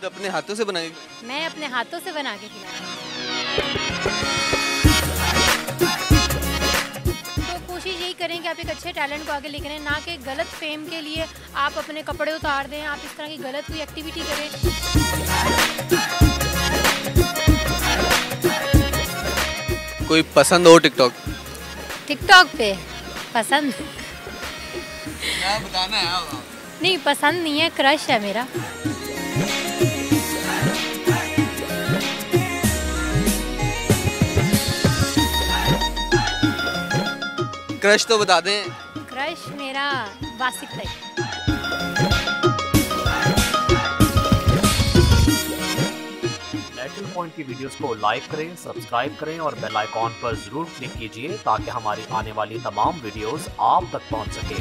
अपने हाथों से बना के? मैं अपने हाथों से बना के खिलाऊंगी। तो कोशिश यही करें कि आप एक अच्छे टैलेंट को आगे लेकर आएं, ना कि गलत फेम के लिए आप अपने कपड़े उतार दें, आप इस तरह की गलत कोई एक्टिविटी करें। कोई पसंद हो टिकटॉक? टिकटॉक पे पसंद क्या बताना है? नहीं, पसंद नहीं है, क्रश है मेरा। क्रश तो बता दें। क्रश मेरा वासिक है। नेशनल पॉइंट की वीडियोस को लाइक करें, सब्सक्राइब करें और बेल आइकॉन पर जरूर क्लिक कीजिए ताकि हमारी आने वाली तमाम वीडियोस आप तक पहुंच सके।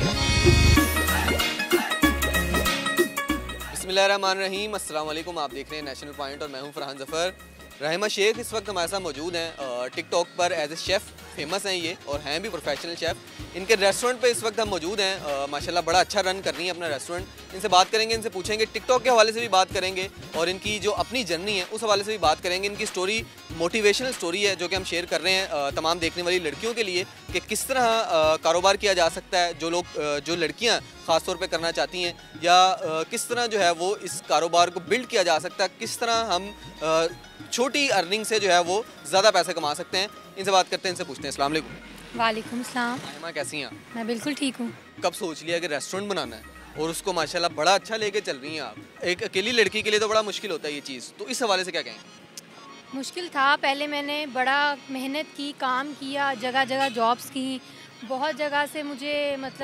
बिस्मिल्लाहिर्रहमानिर्रहीम, अस्सलाम वालेकुम। आप देख रहे हैं नेशनल पॉइंट और मैं हूं फरहान ज़फ़र। रहमा शेख इस वक्त हमारे साथ मौजूद हैं। टिकटॉक पर एज ए शेफ़ फेमस हैं ये और हैं भी प्रोफेशनल शेफ़। इनके रेस्टोरेंट पे इस वक्त हम मौजूद हैं। माशाल्लाह बड़ा अच्छा रन कर रही हैं अपना रेस्टोरेंट। इनसे बात करेंगे, इनसे पूछेंगे टिकटॉक के हवाले से भी बात करेंगे और इनकी जो अपनी जर्नी है उस हवाले से भी बात करेंगे। इनकी स्टोरी मोटिवेशनल स्टोरी है जो कि हम शेयर कर रहे हैं तमाम देखने वाली लड़कियों के लिए कि किस तरह कारोबार किया जा सकता है। जो लड़कियाँ ख़ास तौर पे करना चाहती हैं या किस तरह जो है वो इस कारोबार को बिल्ड किया जा सकता है, किस तरह हम छोटी अर्निंग से जो है वो ज़्यादा पैसे कमा सकते हैं। इनसे बात करते हैं, इनसे पूछते हैं। अस्सलाम वालेकुम। वालेकुम सलाम। रहमा कैसी हैं आप? मैं बिल्कुल ठीक हूँ। कब सोच लिया कि रेस्टोरेंट बनाना है और उसको माशाल्लाह बड़ा अच्छा लेके चल रही हैं आप? एक अकेली लड़की के लिए तो बड़ा मुश्किल होता है ये चीज़, तो इस हवाले से क्या कहेंगे? मुश्किल था, पहले मैंने बड़ा मेहनत की, काम किया, जगह जगह जॉब्स की, बहुत जगह से मुझे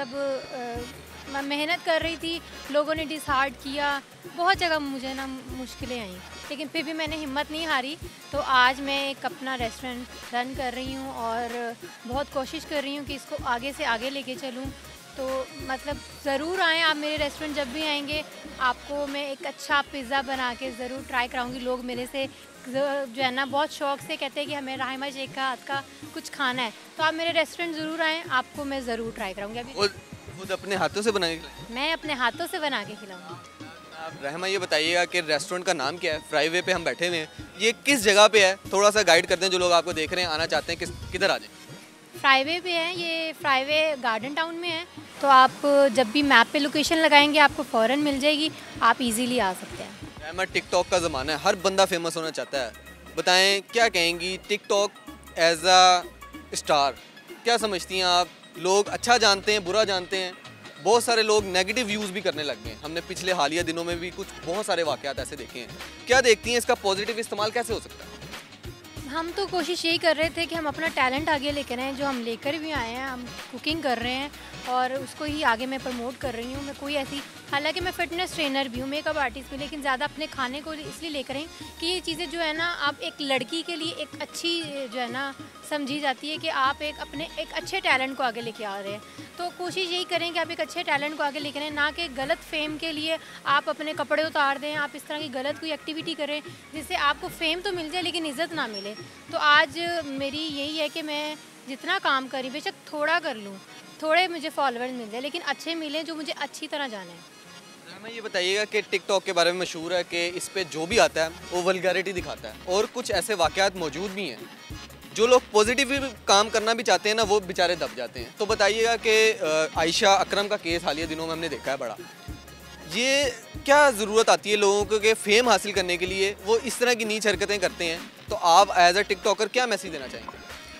मैं मेहनत कर रही थी, लोगों ने डिसहार्ट किया, बहुत जगह मुझे ना मुश्किलें आई, लेकिन फिर भी मैंने हिम्मत नहीं हारी। तो आज मैं एक अपना रेस्टोरेंट रन कर रही हूँ और बहुत कोशिश कर रही हूँ कि इसको आगे से आगे लेके चलूँ। तो ज़रूर आएँ आप मेरे रेस्टोरेंट, जब भी आएंगे आपको मैं एक अच्छा पिज़्ज़ा बना के ज़रूर ट्राई कराऊंगी। लोग मेरे से जो है ना बहुत शौक़ से कहते हैं कि हमें रहमा शेख का हाथ का कुछ खाना है, तो आप मेरे रेस्टोरेंट ज़रूर आएँ, आपको मैं ज़रूर ट्राई कराऊंगी। अभी खुद अपने हाथों से बना के खिलाएं? मैं अपने हाथों से बना के खिलाऊंगी। आप रहमा ये बताइएगा कि रेस्टोरेंट का नाम क्या है? फ्राईवे पे हम बैठे हुए हैं, ये किस जगह पे है? थोड़ा सा गाइड कर दें जो लोग आपको देख रहे हैं, आना चाहते हैं, किधर आ जाएं? फ्राईवे पे है, ये फ्राईवे गार्डन टाउन में है। तो आप जब भी मैप पे लोकेशन लगाएंगे आपको फ़ौरन मिल जाएगी, आप इजीली आ सकते हैं। रहमा, टिकटॉक का ज़माना है, हर बंदा फेमस होना चाहता है, बताएं क्या कहेंगी टिकटॉक एज अ स्टार? क्या समझती हैं आप? लोग अच्छा जानते हैं, बुरा जानते हैं, बहुत सारे लोग नेगेटिव व्यूज़ भी करने लग गए हैं। हमने पिछले हालिया दिनों में भी कुछ बहुत सारे वाक़यात ऐसे देखे हैं। क्या देखती हैं, इसका पॉजिटिव इस्तेमाल कैसे हो सकता है? हम तो कोशिश यही कर रहे थे कि हम अपना टैलेंट आगे लेकर आएँ, जो हम लेकर भी आए हैं। हम कुकिंग कर रहे हैं और उसको ही आगे मैं प्रमोट कर रही हूँ। मैं कोई ऐसी, हालांकि मैं फ़िटनेस ट्रेनर भी हूँ, मेकअप आर्टिस्ट भी, लेकिन ज़्यादा अपने खाने को इसलिए लेकर आई कि ये चीज़ें जो है ना आप एक लड़की के लिए एक अच्छी जो है ना समझी जाती है कि आप एक अच्छे टैलेंट को आगे लेके आ रहे हैं। तो कोशिश यही करें कि आप एक अच्छे टैलेंट को आगे लेकर आएँ, ना कि गलत फेम के लिए आप अपने कपड़े उतार दें, आप इस तरह की गलत कोई एक्टिविटी करें जिससे आपको फेम तो मिल जाए लेकिन इज़्ज़त ना मिले। तो आज मेरी यही है कि मैं जितना काम करी, बेशक थोड़ा कर लूँ, थोड़े मुझे फॉलोअर्स मिल जाए लेकिन अच्छे मिलें जो मुझे अच्छी तरह जाने। हमें ये बताइएगा कि टिकटॉक के बारे में मशहूर है कि इस पे जो भी आता है वो वल्गैरिटी दिखाता है और कुछ ऐसे वाक़यात मौजूद भी हैं जो लोग पॉजिटिव काम करना भी चाहते हैं ना, वो बेचारे दब जाते हैं। तो बताइएगा कि आयशा अकरम का केस हालिया दिनों में हमने देखा है बड़ा, ये क्या ज़रूरत आती है लोगों को कि फ़ेम हासिल करने के लिए वो इस तरह की नीच हरकतें करते हैं? तो आप एज अ टिकटॉकर क्या मैसेज देना चाहेंगे?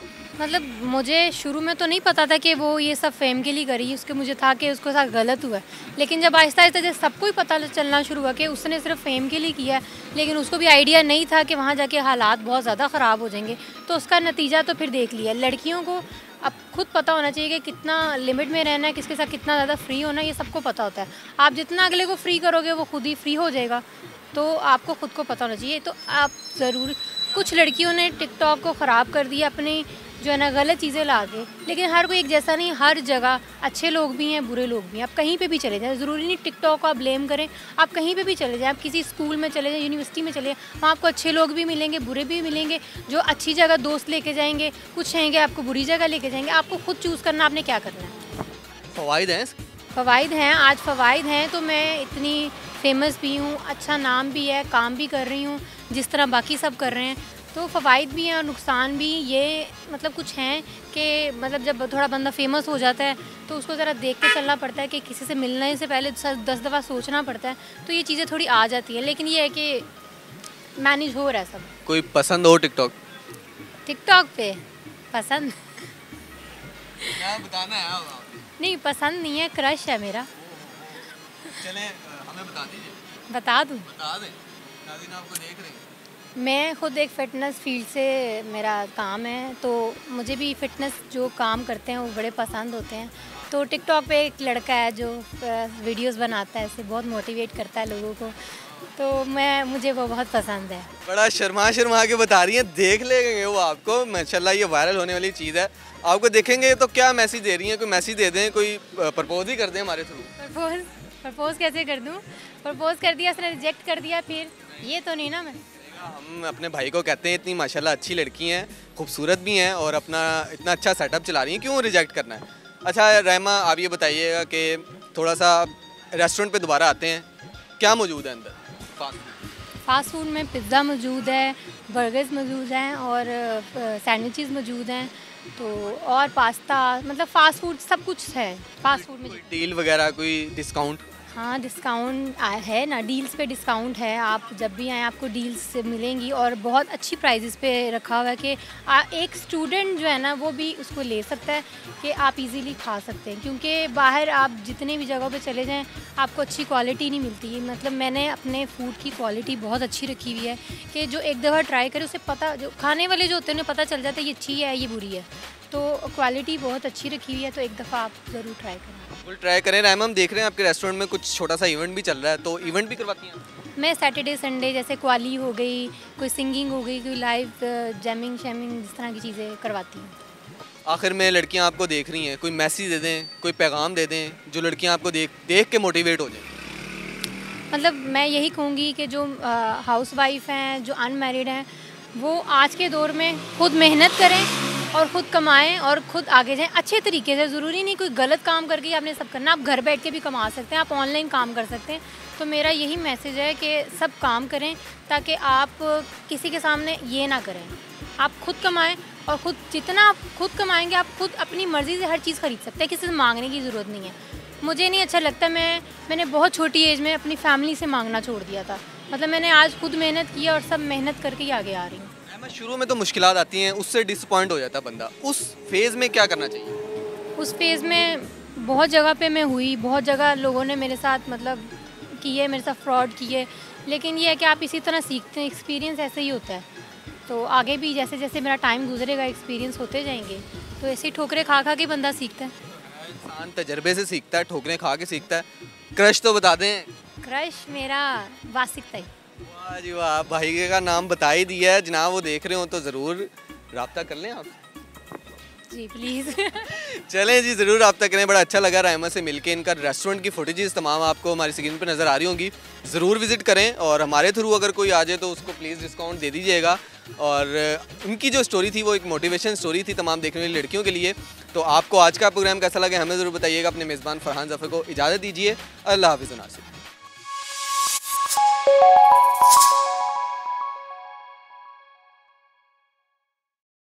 मुझे शुरू में तो नहीं पता था कि वो ये सब फेम के लिए करी, उसके मुझे था कि उसके साथ गलत हुआ है, लेकिन जब आहिस्ता आहिस्ता जब सबको ही पता चलना शुरू हुआ कि उसने सिर्फ फेम के लिए किया है, लेकिन उसको भी आइडिया नहीं था कि वहाँ जाके हालात बहुत ज़्यादा ख़राब हो जाएंगे, तो उसका नतीजा तो फिर देख लिया। लड़कियों को अब खुद पता होना चाहिए कि कितना लिमिट में रहना है, किसके साथ कितना ज़्यादा फ्री होना है, ये सबको पता होता है। आप जितना अगले को फ्री करोगे वो खुद ही फ्री हो जाएगा, तो आपको खुद को पता होना चाहिए। तो आप ज़रूर, कुछ लड़कियों ने टिकटॉक को ख़राब कर दिया अपनी जो है ना गलत चीज़ें ला के, लेकिन हर कोई एक जैसा नहीं, हर जगह अच्छे लोग भी हैं, बुरे लोग भी हैं। आप कहीं पे भी चले जाएं, ज़रूरी नहीं टिकटॉक को आप ब्लेम करें, आप कहीं पे भी चले जाएं, आप किसी स्कूल में चले जाएं, यूनिवर्सिटी में चले जाएं, वहाँ आपको अच्छे लोग भी मिलेंगे, बुरे भी मिलेंगे। जो अच्छी जगह दोस्त लेके जाएंगे, कुछ रहेंगे आपको बुरी जगह लेके जाएंगे, आपको खुद चूज़ करना आपने क्या करना है। फ़वाइद हैं? फ़वाइद हैं, आज फ़वाइद हैं तो मैं इतनी फेमस भी हूँ, अच्छा नाम भी है, काम भी कर रही हूँ जिस तरह बाकी सब कर रहे हैं। तो फ़वाइद भी हैं और नुकसान भी ये मतलब कुछ हैं कि मतलब जब थोड़ा बंदा फेमस हो जाता है तो उसको ज़रा देख के चलना पड़ता है कि किसी से मिलने से पहले 10 दफ़ा सोचना पड़ता है। तो ये चीज़ें थोड़ी आ जाती हैं, लेकिन ये है कि मैनेज हो रहा है सब। कोई पसंद हो टिकटॉक? टिकटॉक पे पसंद क्या बताना है नहीं, पसंद नहीं है, क्रश है मेरा। चलें हमें बता दीजिए। बता दूँ? बता दें, नाज़रीन आपको देख रहे हैं। मैं खुद एक फ़िटनेस फील्ड से मेरा काम है, तो मुझे भी फ़िटनेस जो काम करते हैं वो बड़े पसंद होते हैं। तो टिकटॉक पे एक लड़का है जो वीडियोस बनाता है, ऐसे बहुत मोटिवेट करता है लोगों को, तो मुझे वो बहुत पसंद है। बड़ा शर्मा के बता रही हैं, देख लेंगे वो आपको, माशाल्लाह ये वायरल होने वाली चीज़ है। आपको देखेंगे तो क्या मैसेज दे रही हैं? कोई मैसेज दे दें, कोई प्रपोज ही कर दें हमारे थ्रू। प्रपोज कैसे कर दूँ? प्रपोज कर दिया, उसने रिजेक्ट कर दिया, फिर ये तो नहीं ना। मैं हम अपने भाई को कहते हैं इतनी माशाल्लाह अच्छी लड़की हैं, खूबसूरत भी हैं और अपना इतना अच्छा सेटअप चला रही हैं, क्यों रिजेक्ट करना है? अच्छा रहमा, आप ये बताइएगा कि थोड़ा सा रेस्टोरेंट पे दोबारा आते हैं, क्या मौजूद है अंदर? फ़ास्ट फूड में पिज़्ज़ा मौजूद है, बर्गर्स मौजूद हैं और सैंडविचेस मौजूद हैं, तो और पास्ता, मतलब फ़ास्ट फूड सब कुछ है फ़ास्ट फूड में। कोई डील वगैरह, कोई डिस्काउंट? हाँ, डिस्काउंट है ना, डील्स पे डिस्काउंट है। आप जब भी आएँ आपको डील्स मिलेंगी और बहुत अच्छी प्राइजेस पे रखा हुआ है कि एक स्टूडेंट जो है ना वो भी उसको ले सकता है कि आप इजीली खा सकते हैं, क्योंकि बाहर आप जितने भी जगहों पे चले जाएं आपको अच्छी क्वालिटी नहीं मिलती है। मतलब मैंने अपने फूड की क्वालिटी बहुत अच्छी रखी हुई है कि जो एक दफ़ा ट्राई करे उसे पता, जो खाने वाले जो होते हैं उन्हें पता चल जाता है ये अच्छी है ये बुरी है, तो क्वालिटी बहुत अच्छी रखी हुई है, तो एक दफ़ा आप ज़रूर ट्राई करें। बिल्कुल ट्राई करें। रहमा, हम देख रहे हैं आपके रेस्टोरेंट में कुछ छोटा सा इवेंट भी चल रहा है, तो इवेंट भी करवाती हैं? मैं सैटरडे संडे जैसे क्वाली हो गई, कोई सिंगिंग हो गई, कोई लाइव जैमिंग शैमिंग, इस तरह की चीज़ें करवाती हूँ। आखिर में लड़कियां आपको देख रही हैं, कोई मैसेज दे दें, कोई पैगाम दे दें जो लड़कियां आपको देख के मोटिवेट हो जाएं। मतलब मैं यही कहूँगी कि जो हाउस वाइफ हैं, जो अनमैरिड हैं, वो आज के दौर में खुद मेहनत करें और ख़ुद कमाएं और ख़ुद आगे जाएं अच्छे तरीके से। ज़रूरी नहीं कोई गलत काम करके ही आपने सब करना, आप घर बैठ के भी कमा सकते हैं, आप ऑनलाइन काम कर सकते हैं। तो मेरा यही मैसेज है कि सब काम करें ताकि आप किसी के सामने ये ना करें, आप खुद कमाएं और ख़ुद जितना आप खुद कमाएंगे आप खुद अपनी मर्ज़ी से हर चीज़ ख़रीद सकते हैं, किसी से मांगने की ज़रूरत नहीं है। मुझे नहीं अच्छा लगता, मैंने बहुत छोटी एज में अपनी फैमिली से मांगना छोड़ दिया था। मतलब मैंने आज खुद मेहनत की और सब मेहनत करके ही आगे आ रही हूँ। शुरू में तो मुश्किलात आती हैं, उससे डिसअपॉइंट हो जाता है बंदा, उस फेज़ में क्या करना चाहिए? उस फेज़ में बहुत जगह पे मैं हुई, बहुत जगह लोगों ने मेरे साथ मतलब किए, मेरे साथ फ्रॉड किए, लेकिन ये है कि आप इसी तरह सीखते हैं, एक्सपीरियंस ऐसे ही होता है। तो आगे भी जैसे जैसे मेरा टाइम गुजरेगा एक्सपीरियंस होते जाएंगे, तो ऐसी ठोकरें खा खा के बंदा सीखता है। इंसान तजर्बे से सीखता है, ठोकरें खा के सीखता है। क्रश तो बता दें। क्रश मेरा वासिक ताई। वाह जी वाह, भाई का नाम बता ही दिया है जनाब, वो देख रहे हो तो ज़रूर रब्ता कर लें आप। जी प्लीज़। चलें जी, ज़रूर रब्ता करें। बड़ा अच्छा लगा रहमा से मिलके। इनका रेस्टोरेंट की फुटेजेस तमाम आपको हमारी स्क्रीन पर नज़र आ रही होंगी, ज़रूर विज़िट करें और हमारे थ्रू अगर कोई आ जाए तो उसको प्लीज़ डिस्काउंट दे दीजिएगा। और इनकी जो स्टोरी थी वो एक मोटिवेशन स्टोरी थी तमाम देखने वाली लड़कियों के लिए। तो आपको आज का प्रोग्राम कैसा लगा हमें ज़रूर बताइएगा। अपने मेज़बान फरहान ज़फ़र को इजाज़त दीजिए। अल्लाह हाफ़िज़।